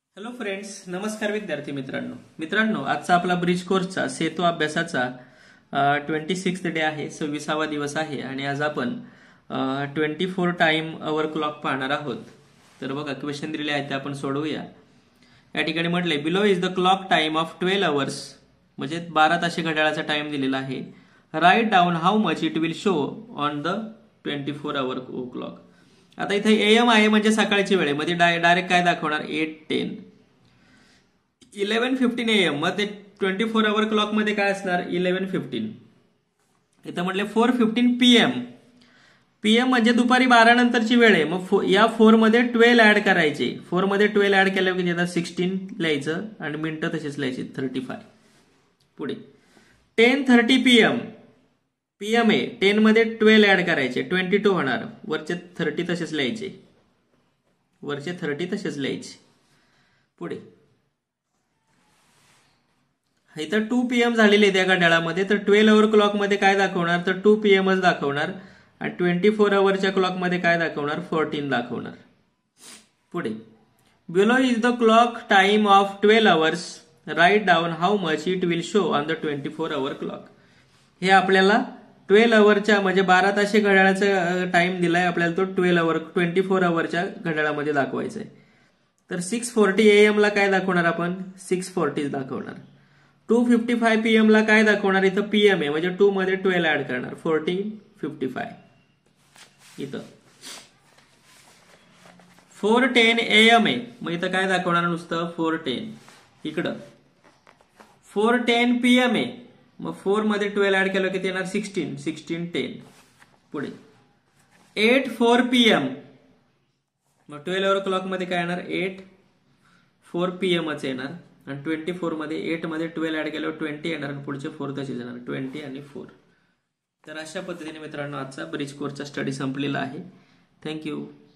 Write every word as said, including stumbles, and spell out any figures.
Hello friends, नमस्कार विद्यार्थी मित्रांनो मित्रांनो आजचा आपला ब्रिज कोर्सचा सेतू अभ्यासाचा ट्वेंटी सिक्स डे आहे, सव्वीसावा दिवस आहे आणि आज आपण twenty four time hour clock पाहणार आहोत. तर बघा क्वेश्चन दिलेले आहेत ते आपण सोडवूया. या ठिकाणी म्हटले below is the clock time of twelve hours, म्हणजे बारा ताशी घड्याळाचा टाइम दिलेला आहे. Right down how much it will show on the twenty four hour clock. आता इथे एएम आहे म्हणजे सकाळची वेळ, मध्ये डायरेक्ट काय दाखवणार eight ten eleven fifteen AM. मग ते ट्वेंटी फोर अवर क्लॉक मध्ये काय असणार इलेव्हन फिफ्टीन. इथं म्हटले फोर फिफ्टीन पीएम. पीएम म्हणजे दुपारी बारा नंतरची वेळ आहे. मग या फोर मध्ये ट्वेल्व ऍड करायचे. फोर मध्ये ट्वेल्व ऍड केल्यावर किती येतात सिक्स्टीन लिहायचं आणि मिनिटं तशीच लिहायची थर्टी फाय. पुढे टेन थर्टी पीएम. पीएम आहे, टेन मध्ये ट्वेल्व ऍड करायचे ट्वेंटी टू होणार. वरचे थर्टी तसेच लिहायचे, वरचे थर्टी तसेच लिहायचे. पुढे इथं टू पीएम झालेले आहे त्या घड्याळामध्ये, तर ट्वेल्व अवर क्लॉक मध्ये काय दाखवणार तर टू पीएमच दाखवणार आणि ट्वेंटी फोर अवरच्या क्लॉक मध्ये काय दाखवणार फोर्टीन दाखवणार. पुढे below is the clock time of twelve hours. Right down how much it will show on the twenty four hour clock. हे आपल्याला ट्वेल्व अवरच्या म्हणजे बारा ताशी घड्याळाचा टाइम दिलाय आपल्याला, तो ट्वेल्व अवर ट्वेंटी फोर अवरच्या घड्याळामध्ये दाखवायचा आहे. तर सिक्स फोर्टी एएम ला काय दाखवणार आपण सिक्स फोर्टी दाखवणार. टू फिफ्टी फाय पीएम ला काय दाखवणार इथं पीएम आहे म्हणजे टू मध्ये ट्वेल्व ऍड करणार फोर्टीन फिफ्टी फाय. इथं फोर टेन एएम आहे मग इथं काय दाखवणार नुसतं फोर टेन. इकडं फोर टेन पीएम आहे मग फोर मध्ये ट्वेल्व ऍड केलं किती येणार सिक्स्टीन सिक्स्टीन टेन. पुढे एट फोर पीएम. मग ट्वेल्व अवर क्लॉक मध्ये काय येणार एट फोर पीएमच येणार आणि ट्वेंटी फोर मध्ये एट मध्ये ट्वेल्व ऍड केल्यावर ट्वेंटी येणार आणि पुढचे फोर तसेच येणार ट्वेंटी आणि फोर. तर अशा पद्धतीने मित्रांनो आजचा ब्रिज कोर्सचा स्टडी संपलेला आहे. थँक्यू.